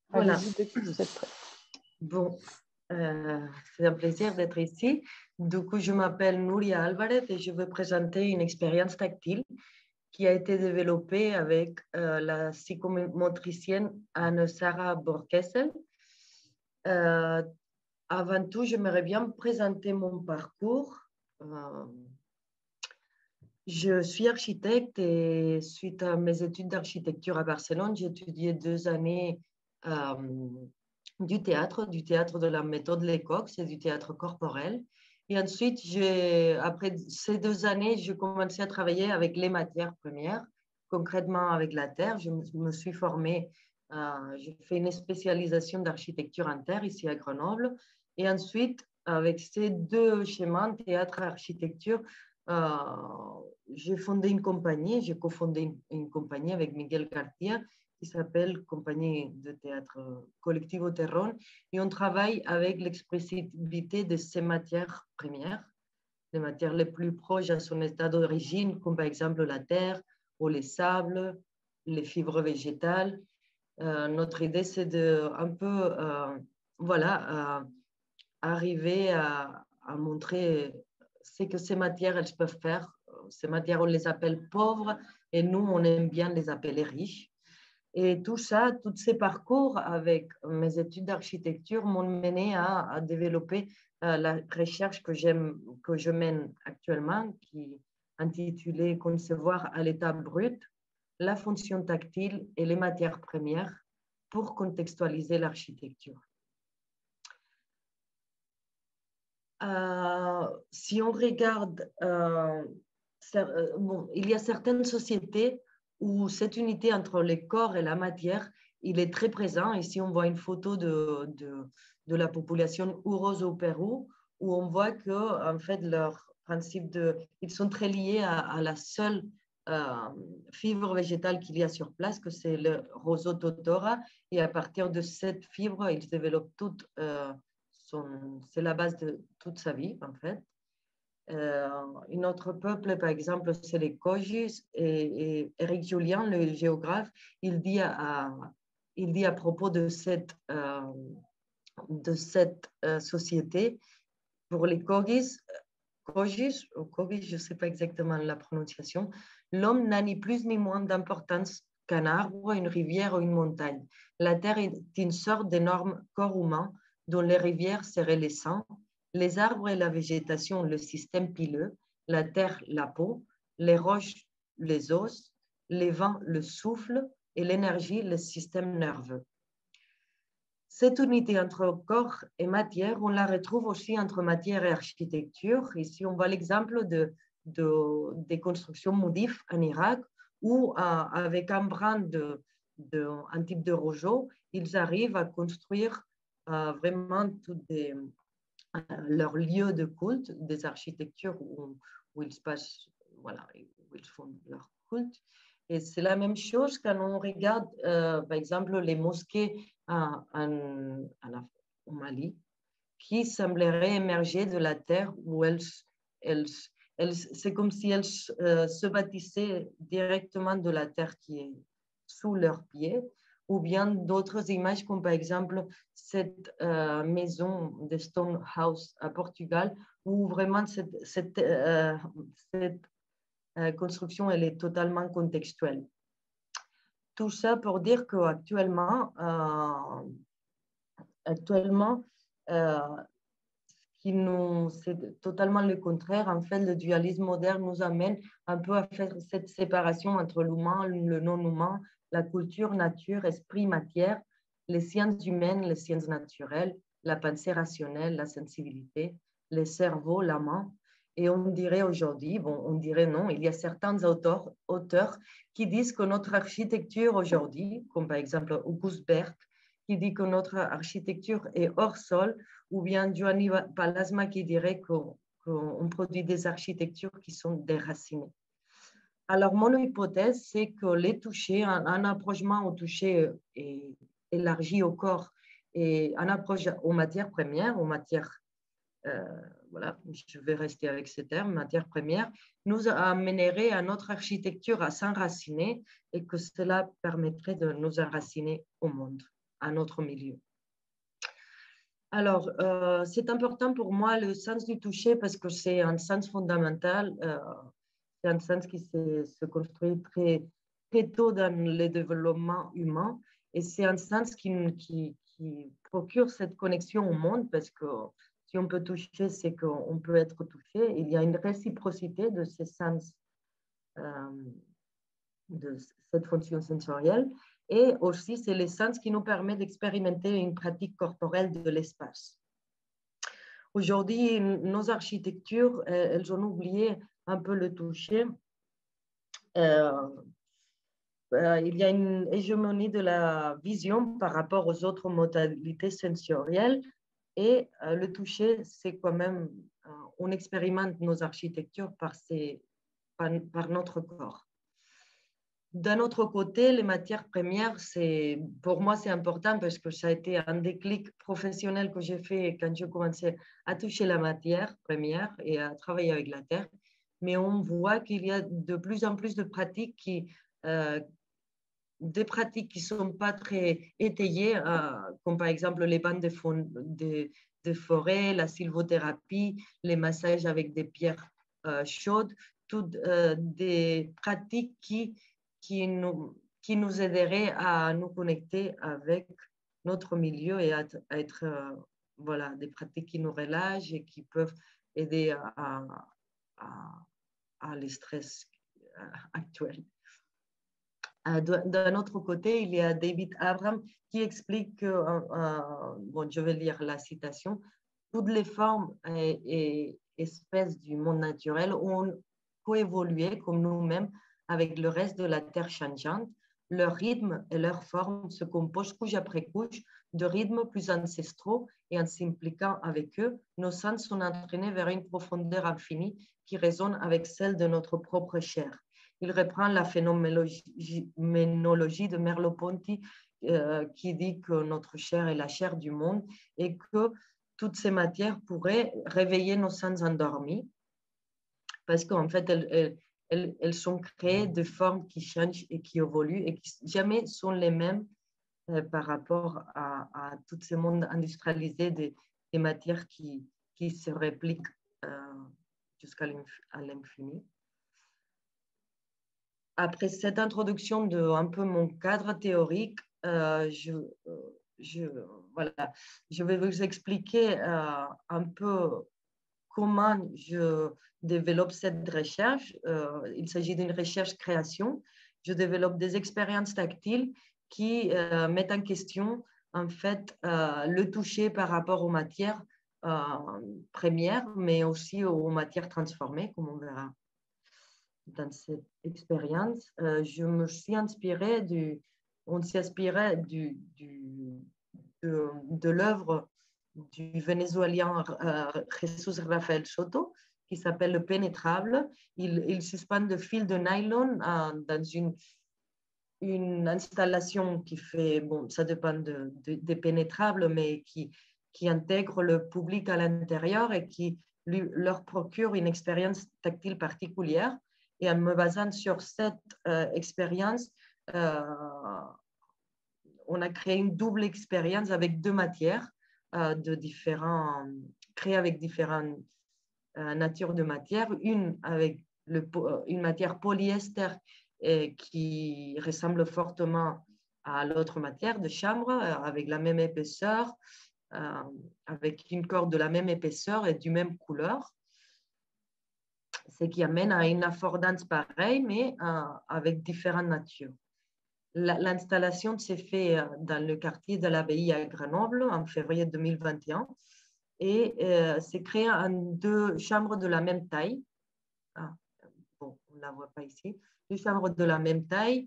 Voilà. Allez-y dès que vous êtes prêts. Bon, c'est un plaisir d'être ici. Du coup, je m'appelle Nuria Alvarez et je vais présenter une expérience tactile qui a été développée avec la psychomotricienne Anne-Sara Borkessel. Avant tout, j'aimerais bien présenter mon parcours. Je suis architecte et suite à mes études d'architecture à Barcelone, j'ai étudié 2 années du théâtre de la méthode Lecoq, c'est du théâtre corporel. Et ensuite, après ces 2 années, j'ai commencé à travailler avec les matières premières, concrètement avec la terre. Je me suis formée, j'ai fait une spécialisation d'architecture en terre ici à Grenoble. Et ensuite, avec ces 2 schémas, théâtre et architecture, j'ai fondé une compagnie, j'ai cofondé une compagnie avec Miguel García qui s'appelle Compagnie de théâtre Colectivo Terrón et on travaille avec l'expressivité de ces matières premières, les matières les plus proches à son état d'origine, comme par exemple la terre ou les sables, les fibres végétales. Notre idée, c'est de un peu, arriver à montrer ce que ces matières, elles peuvent faire. Ces matières, on les appelle pauvres et nous, on aime bien les appeler riches. Et tout ça, tous ces parcours avec mes études d'architecture m'ont mené à développer la recherche que je mène actuellement, qui est intitulée Concevoir à l'état brut la fonction tactile et les matières premières pour contextualiser l'architecture. Si on regarde, il y a certaines sociétés où cette unité entre le corps et la matière, il est très présent. Ici, on voit une photo de la population Huros au Pérou, où on voit que, en fait, leur principe ils sont très liés à la seule fibre végétale qu'il y a sur place, que c'est le roseau totora. Et à partir de cette fibre, ils développent toute c'est la base de toute sa vie, en fait. Un autre peuple, par exemple, c'est les Kogis. Et Éric Julien, le géographe, il dit à propos de cette société, pour les Kogis, je ne sais pas exactement la prononciation, l'homme n'a ni plus ni moins d'importance qu'un arbre, une rivière ou une montagne. La terre est une sorte d'énorme corps humain dont les rivières seraient les sangs, les arbres et la végétation, le système pileux, la terre, la peau, les roches, les os, les vents, le souffle et l'énergie, le système nerveux. Cette unité entre corps et matière, on la retrouve aussi entre matière et architecture. Ici, on voit l'exemple des constructions Moudif en Irak, où avec un brin un type de roseau, ils arrivent à construire vraiment leurs lieux de culte, des architectures où ils passent, voilà, où ils font leur culte. Et c'est la même chose quand on regarde, par exemple, les mosquées au Mali, qui sembleraient émerger de la terre où c'est comme si elles se bâtissaient directement de la terre qui est sous leurs pieds, ou bien d'autres images comme par exemple cette maison de Stonehouse à Portugal, où vraiment cette construction elle est totalement contextuelle. Tout ça pour dire qu'actuellement, c'est totalement le contraire. En fait, le dualisme moderne nous amène un peu à faire cette séparation entre l'humain, le non-humain, la culture, nature, esprit, matière, les sciences humaines, les sciences naturelles, la pensée rationnelle, la sensibilité, le cerveau, la main. Et on dirait aujourd'hui, on dirait non, il y a certains auteurs qui disent que notre architecture aujourd'hui, comme par exemple Auguste Berg, qui dit que notre architecture est hors sol, ou bien Giovanni Palasma qui dirait qu'on produit des architectures qui sont déracinées. Alors, mon hypothèse, c'est que les touchés, un approchement au toucher élargi au corps et un approche aux matières premières, aux matières, voilà, je vais rester avec ces termes, matières premières, nous amènerait à notre architecture à s'enraciner et que cela permettrait de nous enraciner au monde. à notre milieu. Alors, c'est important pour moi le sens du toucher parce que c'est un sens fondamental. C'est un sens qui se construit très tôt dans le développement humain et c'est un sens qui procure cette connexion au monde parce que si on peut toucher, c'est qu'on peut être touché. Il y a une réciprocité de ces sens, de cette fonction sensorielle. Et aussi, c'est le sens qui nous permet d'expérimenter une pratique corporelle de l'espace. Aujourd'hui, nos architectures, elles ont oublié un peu le toucher. Il y a une hégémonie de la vision par rapport aux autres modalités sensorielles. Et le toucher, c'est quand même, on expérimente nos architectures par notre corps. D'un autre côté, les matières premières, pour moi, c'est important parce que ça a été un déclic professionnel que j'ai fait quand j'ai commencé à toucher la matière première et à travailler avec la terre. Mais on voit qu'il y a de plus en plus de pratiques des pratiques qui ne sont pas très étayées, comme par exemple les bandes de forêt, la sylvothérapie, les massages avec des pierres chaudes, toutes des pratiques qui nous aideraient à nous connecter avec notre milieu et à être voilà, des pratiques qui nous relâchent et qui peuvent aider à le stress actuel. D'un autre côté, il y a David Abram qui explique que, bon, je vais lire la citation, toutes les formes et espèces du monde naturel ont coévolué comme nous-mêmes avec le reste de la Terre changeante. Leur rythme et leur forme se composent couche après couche de rythmes plus ancestraux et en s'impliquant avec eux, nos sens sont entraînés vers une profondeur infinie qui résonne avec celle de notre propre chair. Il reprend la phénoménologie de Merleau-Ponty qui dit que notre chair est la chair du monde et que toutes ces matières pourraient réveiller nos sens endormis parce qu'en fait, elles sont créées de formes qui changent et qui évoluent et qui jamais sont les mêmes par rapport à tout ce monde industrialisé des matières qui se répliquent jusqu'à l'infini. Après cette introduction de un peu mon cadre théorique, voilà, je vais vous expliquer un peu comment je développe cette recherche. Il s'agit d'une recherche-création. Je développe des expériences tactiles qui mettent en question en fait le toucher par rapport aux matières premières, mais aussi aux matières transformées, comme on verra dans cette expérience. Je me suis inspirée on s'est inspiré de l'œuvre du Vénézuélien Jesús Rafael Soto, qui s'appelle Le Pénétrable. Il suspend de fils de nylon dans une installation qui fait, bon, ça dépend des pénétrables, mais qui intègre le public à l'intérieur et qui leur procure une expérience tactile particulière. Et en me basant sur cette expérience, on a créé une double expérience avec deux matières créées avec différentes natures de matière. Une avec une matière polyester qui ressemble fortement à l'autre matière de chambre, avec la même épaisseur, avec une corde de la même épaisseur et du même couleur. Ce qui amène à une affordance pareille, mais avec différentes natures. L'installation s'est faite dans le quartier de l'Abbaye à Grenoble en février 2021 et c'est créé en deux chambres de la même taille. Bon, on ne la voit pas ici. Deux chambres de la même taille.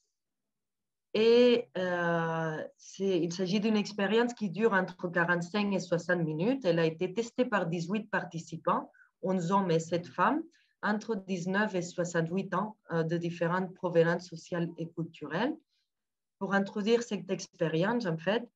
Et il s'agit d'une expérience qui dure entre 45 et 60 minutes. Elle a été testée par 18 participants, 11 hommes et 7 femmes, entre 19 et 68 ans, de différentes provenances sociales et culturelles. Pour introduire cette expérience, en fait,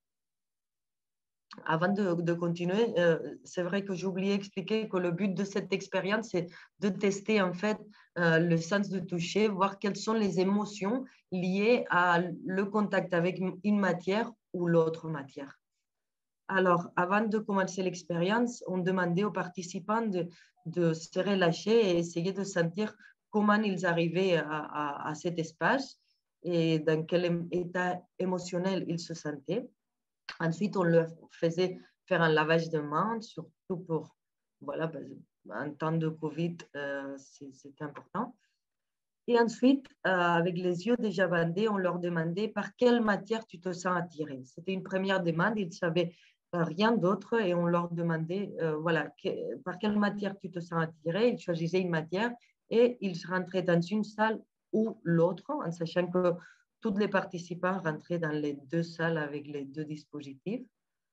avant de continuer, c'est vrai que j'ai oublié d'expliquer que le but de cette expérience, c'est de tester en fait le sens du toucher, voir quelles sont les émotions liées à le contact avec une matière ou l'autre matière. Alors, avant de commencer l'expérience, on demandait aux participants de se relâcher et essayer de sentir comment ils arrivaient à cet espace et dans quel état émotionnel ils se sentaient. Ensuite, on leur faisait faire un lavage de mains, surtout pour, voilà, en temps de Covid, c'était important. Et ensuite, avec les yeux déjà bandés, on leur demandait par quelle matière tu te sens attiré. C'était une première demande, ils ne savaient rien d'autre et on leur demandait, voilà, par quelle matière tu te sens attiré. Ils choisissaient une matière et ils rentraient dans une salle ou l'autre, en sachant que tous les participants rentraient dans les deux salles avec les deux dispositifs.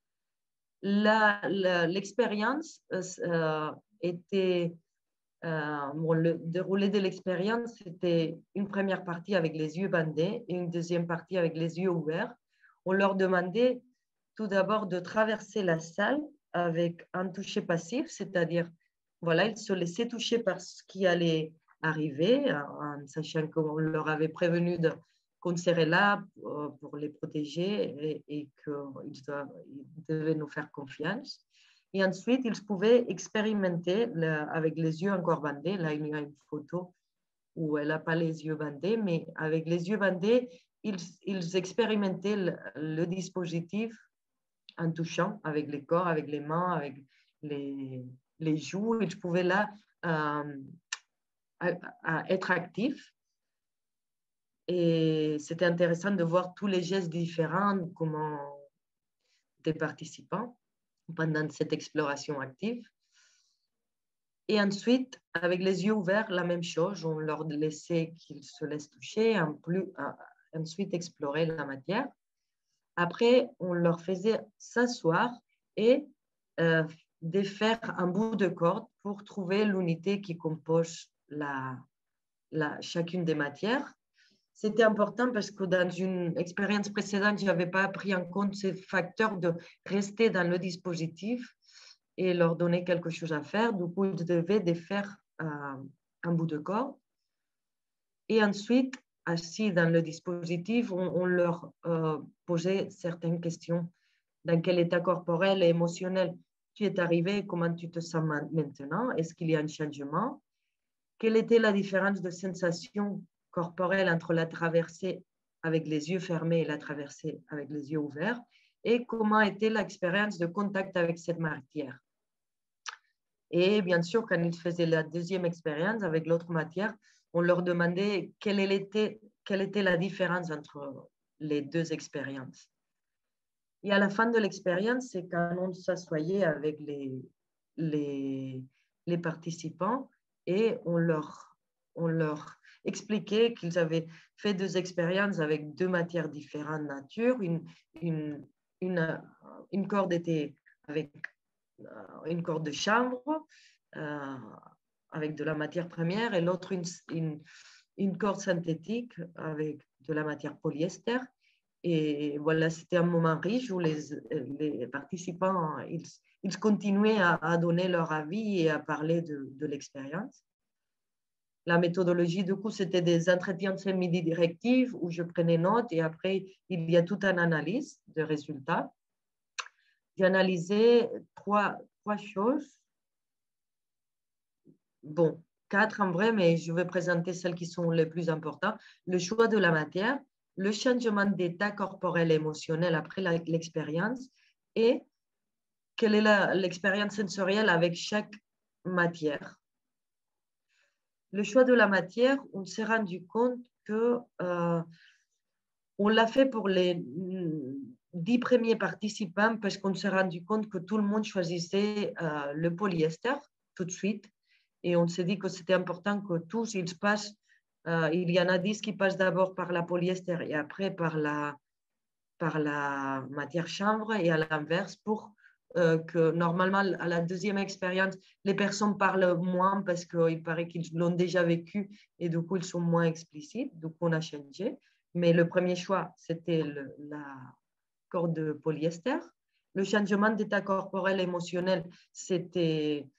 L'expérience était le déroulé de l'expérience, c'était une première partie avec les yeux bandés et une deuxième partie avec les yeux ouverts. On leur demandait tout d'abord de traverser la salle avec un toucher passif, c'est-à-dire, voilà, ils se laissaient toucher par ce qui allait arriver, en sachant qu'on leur avait prévenu qu'on serait là pour les protéger et qu'ils devaient nous faire confiance. Et ensuite, ils pouvaient expérimenter avec les yeux encore bandés. Là, il y a une photo où elle n'a pas les yeux bandés, mais avec les yeux bandés, ils expérimentaient le dispositif en touchant avec les corps, avec les mains, avec les joues. Ils pouvaient là être actifs. Et c'était intéressant de voir tous les gestes différents des participants pendant cette exploration active. Et ensuite, avec les yeux ouverts, la même chose, on leur laissait qu'ils se laissent toucher, ensuite explorer la matière. Après, on leur faisait s'asseoir et défaire un bout de corde pour trouver l'unité qui compose chacune des matières. C'était important parce que dans une expérience précédente, je n'avais pas pris en compte ces facteurs de rester dans le dispositif et leur donner quelque chose à faire. Du coup, ils devaient défaire un bout de corde. Et ensuite, assis dans le dispositif, on leur posait certaines questions. Dans quel état corporel et émotionnel tu es arrivé? Comment tu te sens maintenant? Est-ce qu'il y a un changement? Quelle était la différence de sensation corporelle entre la traversée avec les yeux fermés et la traversée avec les yeux ouverts? Et comment était l'expérience de contact avec cette matière? Et bien sûr, quand ils faisaient la deuxième expérience avec l'autre matière, on leur demandait quelle était la différence entre les deux expériences. Et à la fin de l'expérience, c'est quand on s'assoyait avec les participants et on leur expliquait qu'ils avaient fait deux expériences avec deux matières différentes de nature. Une corde était avec une corde de chanvre avec de la matière première et l'autre une corde synthétique avec de la matière polyester. Et voilà, c'était un moment riche où les participants, ils continuaient à donner leur avis et à parler de l'expérience. La méthodologie, du coup, c'était des entretiens semi-directifs où je prenais note et après, il y a toute une analyse de résultats. J'ai analysé trois choses. Bon, 4 en vrai, mais je vais présenter celles qui sont les plus importantes. Le choix de la matière, le changement d'état corporel et émotionnel après l'expérience et quelle est l'expérience sensorielle avec chaque matière. Le choix de la matière, on s'est rendu compte que on l'a fait pour les 10 premiers participants parce qu'on s'est rendu compte que tout le monde choisissait le polyester tout de suite. Et on s'est dit que c'était important que tous, ils passent, il y en a 10 qui passent d'abord par la polyester et après par la matière chanvre et à l'inverse pour que normalement, à la deuxième expérience, les personnes parlent moins parce qu'il paraît qu'ils l'ont déjà vécu et du coup, ils sont moins explicites. Donc, on a changé. Mais le premier choix, c'était la corde de polyester. Le changement d'état corporel émotionnel, c'était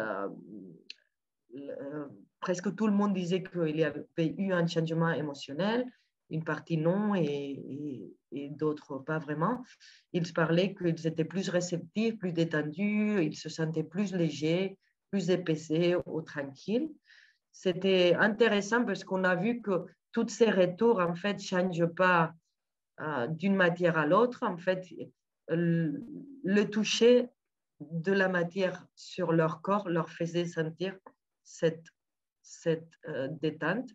presque tout le monde disait qu'il y avait eu un changement émotionnel, une partie non, et et d'autres pas vraiment. Ils parlaient qu'ils étaient plus réceptifs, plus détendus, ils se sentaient plus légers, plus épaissés ou tranquilles. C'était intéressant parce qu'on a vu que tous ces retours, en fait, ne changent pas d'une matière à l'autre. En fait, le toucher de la matière sur leur corps leur faisait sentir cette détente.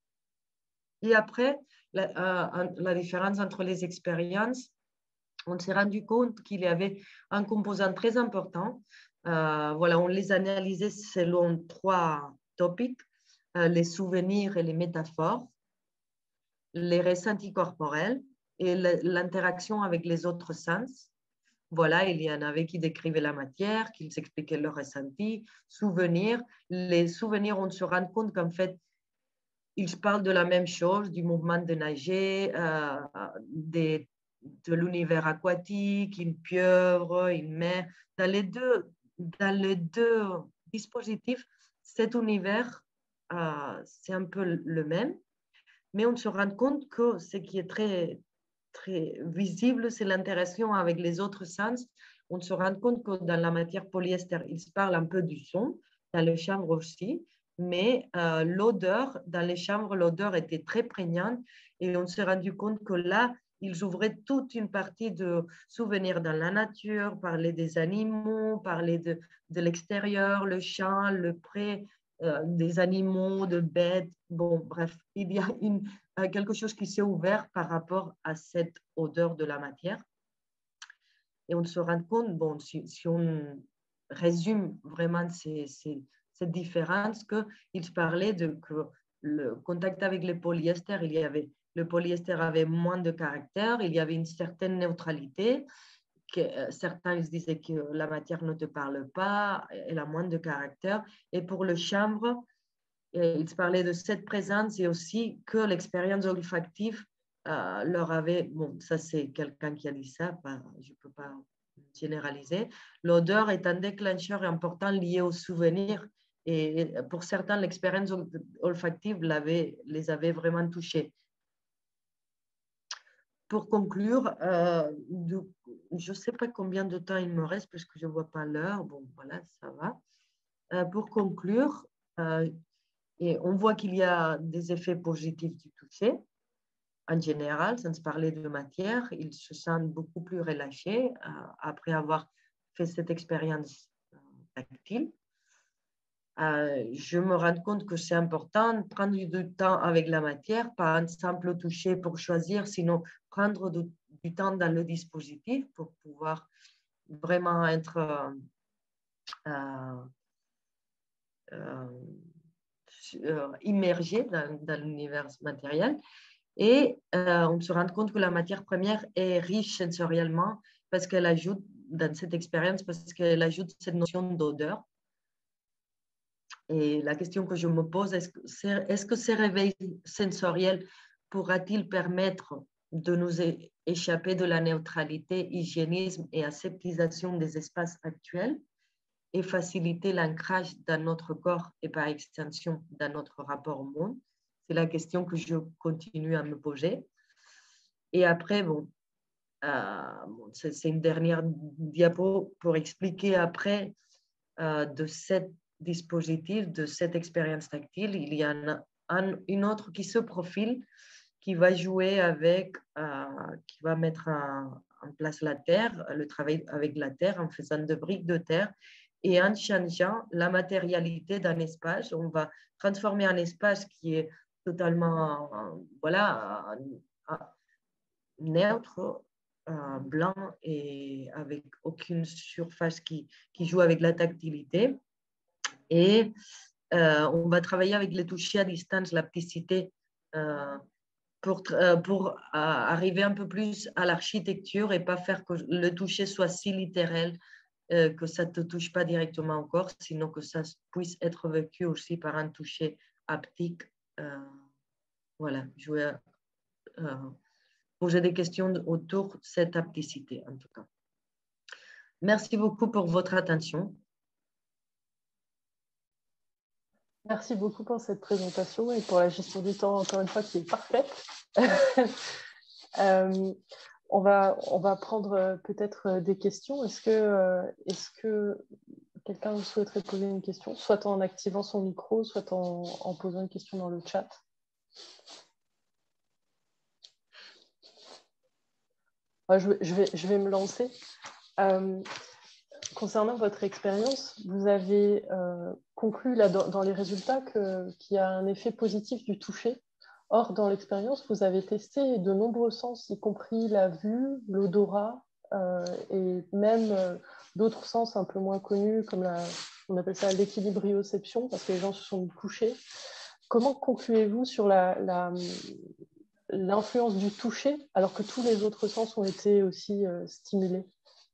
Et après, la différence entre les expériences, on s'est rendu compte qu'il y avait un composant très important. Voilà, on les analysait selon 3 topics, les souvenirs et les métaphores, les ressentis corporels et l'interaction avec les autres sens. Voilà, il y en avait qui décrivaient la matière, qui expliquaient leurs ressentis, souvenirs. Les souvenirs, on se rend compte qu'en fait, ils parlent de la même chose, du mouvement de nager, de l'univers aquatique, une pieuvre, une mer. Dans les deux dispositifs, cet univers, c'est un peu le même, mais on se rend compte que ce qui est très, très visible, c'est l'interaction avec les autres sens. On se rend compte que dans la matière polyester, il se parle un peu du son, dans les chambres aussi, mais l'odeur, dans les chambres, l'odeur était très prégnante et on s'est rendu compte que là, ils ouvraient toute une partie de souvenirs dans la nature, parler des animaux, parler de l'extérieur, le champ, le pré, des animaux, de bêtes. Bon, bref, il y a quelque chose qui s'est ouvert par rapport à cette odeur de la matière. Et on se rend compte, bon, si on résume vraiment cette différence, qu'il parlait que le contact avec le polyester, le polyester avait moins de caractère, il y avait une certaine neutralité. Certains ils disaient que la matière ne te parle pas, elle a moins de caractère. Et pour le chanvre, ils parlaient de cette présence et aussi que l'expérience olfactive leur avait, bon, ça c'est quelqu'un qui a dit ça, je ne peux pas généraliser, l'odeur est un déclencheur important lié au souvenir et pour certains, l'expérience olfactive les avait vraiment touchés. Pour conclure, je ne sais pas combien de temps il me reste parce que je ne vois pas l'heure. Bon, voilà, ça va. Pour conclure, et on voit qu'il y a des effets positifs du toucher. En général, sans se parler de matière, ils se sentent beaucoup plus relâchés après avoir fait cette expérience tactile. Je me rends compte que c'est important de prendre du temps avec la matière, pas un simple toucher pour choisir, sinon prendre du temps dans le dispositif pour pouvoir vraiment être immergé dans l'univers matériel. Et on se rend compte que la matière première est riche sensoriellement parce qu'elle ajoute, dans cette expérience, parce qu'elle ajoute cette notion d'odeur. Et la question que je me pose, est-ce que ces réveils sensoriels pourra-t-il permettre de nous échapper de la neutralité, hygiénisme et aseptisation des espaces actuels et faciliter l'ancrage dans notre corps et par extension dans notre rapport au monde? C'est la question que je continue à me poser. Et après, bon, c'est une dernière diapo pour expliquer après de cet dispositif, de cette expérience tactile. Il y a une autre qui se profile, qui va jouer avec, qui va mettre en place la terre, le travail avec la terre en faisant de briques de terre et en changeant la matérialité d'un espace. On va transformer un espace qui est totalement voilà, neutre, blanc et avec aucune surface qui joue avec la tactilité. Et on va travailler avec les touchés à distance, la pticité, pour arriver un peu plus à l'architecture et pas faire que le toucher soit si littéral que ça ne te touche pas directement au corps, sinon que ça puisse être vécu aussi par un toucher haptique. Voilà, je vais poser des questions autour de cette hapticité, en tout cas. Merci beaucoup pour votre attention. Merci beaucoup pour cette présentation et pour la gestion du temps, encore une fois, qui est parfaite. On va prendre peut-être des questions. Est-ce que quelqu'un souhaiterait poser une question, soit en activant son micro, soit en posant une question dans le chat? Je vais me lancer. Concernant votre expérience, vous avez conclu là, dans les résultats qu'il y a un effet positif du toucher. Or, dans l'expérience, vous avez testé de nombreux sens, y compris la vue, l'odorat et même d'autres sens un peu moins connus, comme on appelle ça l'équilibrioception, parce que les gens se sont couchés. Comment concluez-vous sur l'influence du toucher, alors que tous les autres sens ont été aussi stimulés?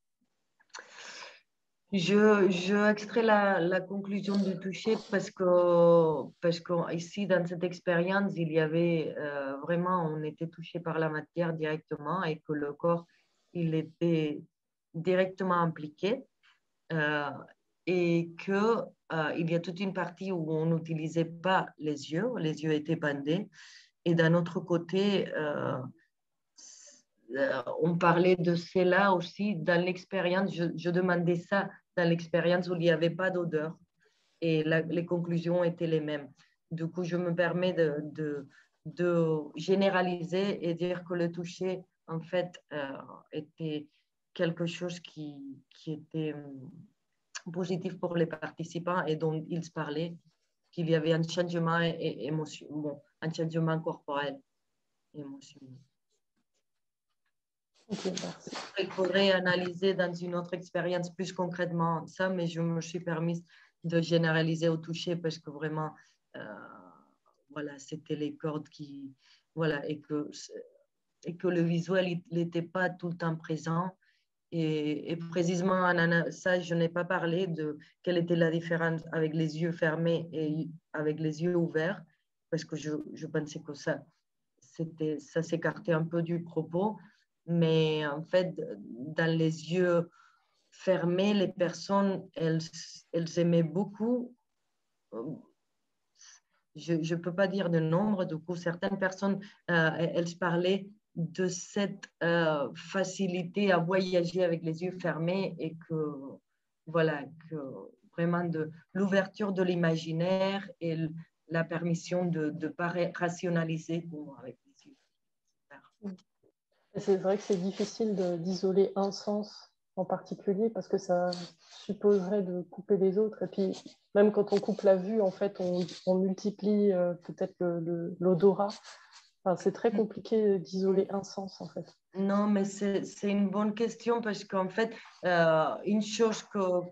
Je extrais la conclusion du toucher parce que ici, dans cette expérience, il y avait vraiment, on était touché par la matière directement et que le corps, il était directement impliqué et qu'il y a toute une partie où on n'utilisait pas les yeux étaient bandés. Et d'un autre côté, on parlait de cela aussi dans l'expérience. Je demandais ça dans l'expérience où il n'y avait pas d'odeur et les conclusions étaient les mêmes. Du coup, je me permets de généraliser et dire que le toucher, en fait, était quelque chose qui était positif pour les participants et dont ils parlaient, qu'il y avait un changement, un changement corporel et émotionnel. Okay, merci. Il faudrait analyser dans une autre expérience plus concrètement ça, mais je me suis permise de généraliser au toucher parce que vraiment, voilà, c'était les cordes qui, voilà, et que le visuel, il n'était pas tout le temps présent. Et précisément, ça, je n'ai pas parlé de quelle était la différence avec les yeux fermés et avec les yeux ouverts, parce que je pensais que ça s'écartait un peu du propos. Mais en fait, dans les yeux fermés, les personnes, elles aimaient beaucoup. Je ne peux pas dire de nombre, du coup, certaines personnes, elles parlaient de cette facilité à voyager avec les yeux fermés et voilà, que vraiment de l'ouverture de l'imaginaire et la permission de ne pas rationaliser avec les yeux. C'est vrai que c'est difficile d'isoler un sens en particulier parce que ça supposerait de couper les autres. Et puis, même quand on coupe la vue, en fait, on multiplie peut-être l'odorat. Enfin, c'est très compliqué d'isoler un sens, en fait. Non, mais c'est une bonne question parce qu'en fait, une chose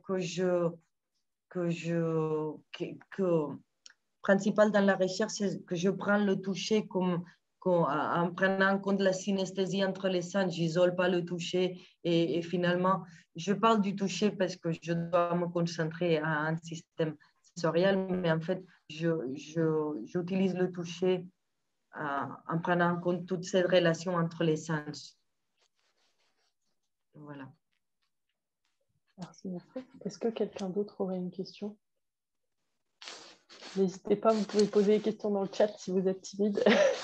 principale dans la recherche, c'est que je prends le toucher en prenant en compte la synesthésie entre les sens. Je n'isole pas le toucher et finalement, je parle du toucher parce que je dois me concentrer à un système sensoriel, mais en fait, j'utilise le toucher en prenant en compte toute cette relation entre les sens. Voilà. Merci. Est-ce que quelqu'un d'autre aurait une question? N'hésitez pas, vous pouvez poser des questions dans le chat si vous êtes timide.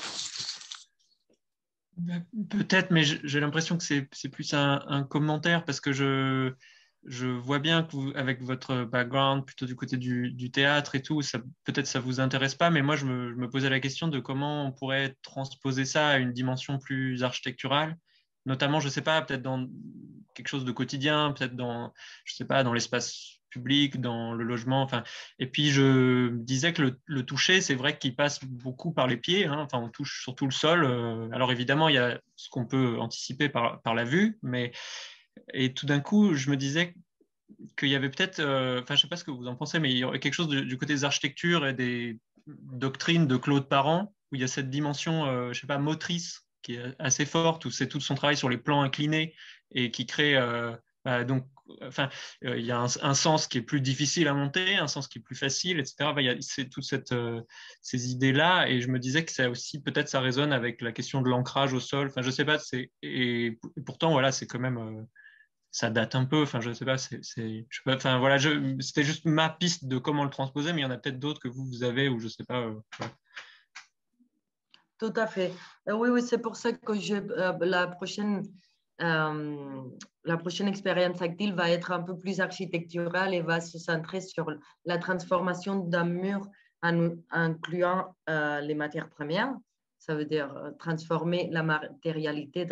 Peut-être, mais j'ai l'impression que c'est plus un commentaire parce que je vois bien que vous, avec votre background plutôt du côté du théâtre et tout, peut-être ça vous intéresse pas, mais moi je me posais la question de comment on pourrait transposer ça à une dimension plus architecturale, notamment, je sais pas, peut-être dans quelque chose de quotidien, peut-être dans, je sais pas, dans l'espace public, dans le logement, enfin. Et puis je disais que le toucher, c'est vrai qu'il passe beaucoup par les pieds, hein, enfin on touche surtout le sol. Alors évidemment, il y a ce qu'on peut anticiper par la vue, mais et tout d'un coup, je me disais qu'il y avait peut-être, enfin, je sais pas ce que vous en pensez, mais il y aurait quelque chose du côté des architectures et des doctrines de Claude Parent, où il y a cette dimension, je sais pas, motrice qui est assez forte, où c'est tout son travail sur les plans inclinés et qui crée, donc, enfin, il y a un sens qui est plus difficile à monter, un sens qui est plus facile, etc. Il y a toutes ces idées-là, et je me disais que ça aussi, peut-être, ça résonne avec la question de l'ancrage au sol. Enfin, je sais pas, et pourtant, voilà, c'est quand même ça date un peu. Enfin, je sais pas, je sais pas, enfin, voilà, c'était juste ma piste de comment le transposer, mais il y en a peut-être d'autres que vous avez ou je sais pas. Ouais. Tout à fait. Oui, c'est pour ça que la prochaine la prochaine expérience tactile va être un peu plus architecturale et va se centrer sur la transformation d'un mur en incluant les matières premières. Ça veut dire transformer la matérialité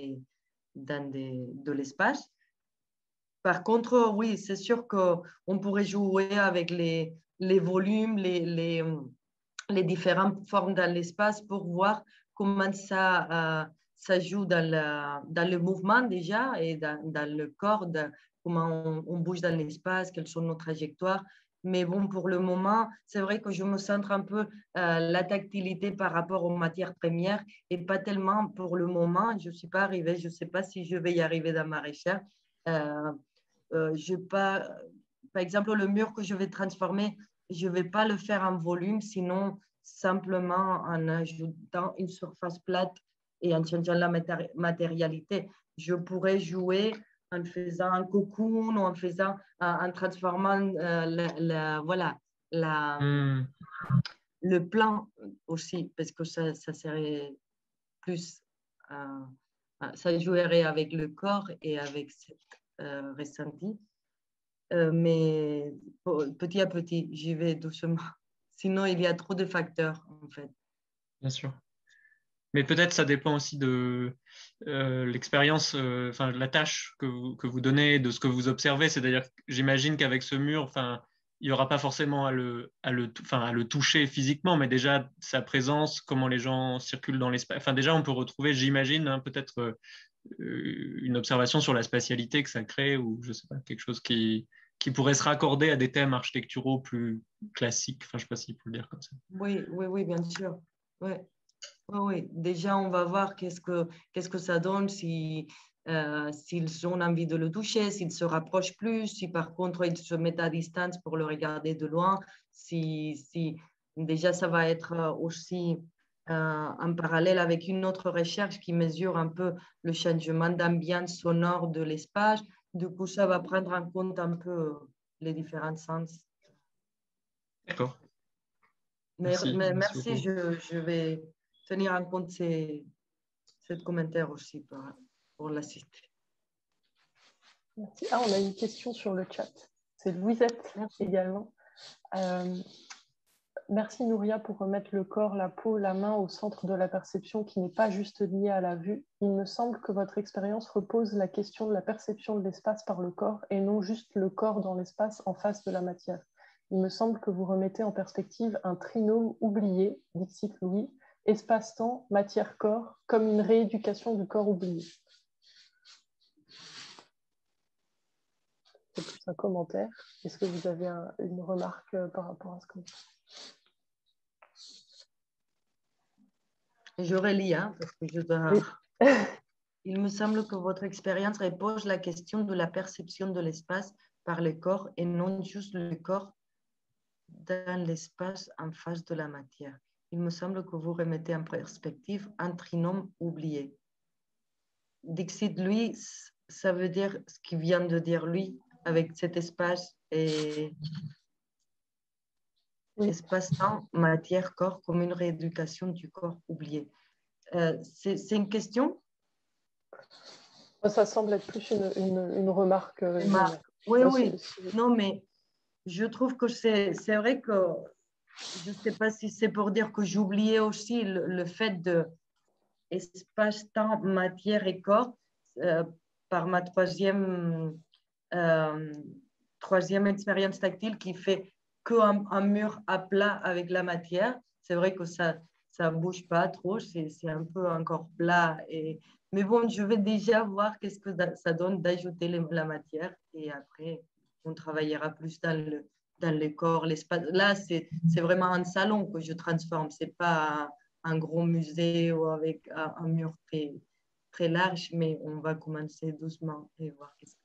de l'espace. Par contre, oui, c'est sûr qu'on pourrait jouer avec les volumes, les différentes formes dans l'espace pour voir comment ça joue dans le mouvement déjà et dans le corps, comment on bouge dans l'espace, quelles sont nos trajectoires. Mais bon, pour le moment, c'est vrai que je me centre un peu la tactilité par rapport aux matières premières et pas tellement pour le moment. Je ne suis pas arrivée, je ne sais pas si je vais y arriver dans ma recherche. Par exemple, le mur que je vais transformer, je ne vais pas le faire en volume, sinon simplement en ajoutant une surface plate et en changeant la matérialité. Je pourrais jouer en faisant un cocoon ou en transformant le plan aussi, parce que ça serait plus, ça jouerait avec le corps et avec cette ressenti. Mais petit à petit, j'y vais doucement. Sinon, il y a trop de facteurs, en fait. Bien sûr. Mais peut-être ça dépend aussi de l'expérience, enfin la tâche que vous donnez, de ce que vous observez. C'est-à-dire, j'imagine qu'avec ce mur, enfin, il n'y aura pas forcément à le toucher physiquement, mais déjà sa présence, comment les gens circulent dans l'espace. Enfin, déjà, on peut retrouver, j'imagine, hein, peut-être une observation sur la spatialité que ça crée, ou je sais pas, quelque chose qui pourrait se raccorder à des thèmes architecturaux plus classiques. Enfin, je sais pas s'il faut le dire comme ça. Oui, bien sûr. Oui. Oui, déjà, on va voir qu'est-ce que ça donne s'ils ont envie de le toucher, s'ils se rapprochent plus, si par contre ils se mettent à distance pour le regarder de loin, si déjà ça va être aussi en parallèle avec une autre recherche qui mesure un peu le changement d'ambiance sonore de l'espace. Du coup, ça va prendre en compte un peu les différents sens. D'accord. Merci, Merci beaucoup. je vais tenir en compte ces commentaires aussi pour la suite. Merci. Ah, on a une question sur le chat. C'est Louisette également. Merci Nouria pour remettre le corps, la peau, la main au centre de la perception qui n'est pas juste liée à la vue. Il me semble que votre expérience repose la question de la perception de l'espace par le corps et non juste le corps dans l'espace en face de la matière. Il me semble que vous remettez en perspective un trinôme oublié, dixit Louis, espace-temps, matière-corps, comme une rééducation du corps oublié. C'est plus un commentaire. Est-ce que vous avez une remarque par rapport à ce commentaire? Je relis, hein, parce que je dois... Oui. Il me semble que votre expérience repose la question de la perception de l'espace par le corps et non juste le corps dans l'espace en face de la matière. Il me semble que vous remettez en perspective un trinôme oublié. Dixit, lui, ça veut dire ce qu'il vient de dire lui, avec cet espace et espace-temps, matière, corps, comme une rééducation du corps oublié. C'est une question? Ça semble être plus une remarque. Oui. Non, mais je trouve que c'est vrai que je ne sais pas si c'est pour dire que j'oubliais aussi le fait de espace, temps, matière et corps par ma troisième expérience tactile qui fait qu'un mur à plat avec la matière. C'est vrai que ça ne bouge pas trop, c'est un peu encore plat. Mais bon, je vais déjà voir qu'est-ce que ça donne d'ajouter la matière et après, on travaillera plus dans le corps, l'espace. Là, c'est vraiment un salon que je transforme. Ce n'est pas un gros musée ou avec un mur très large, mais on va commencer doucement et voir qu'est-ce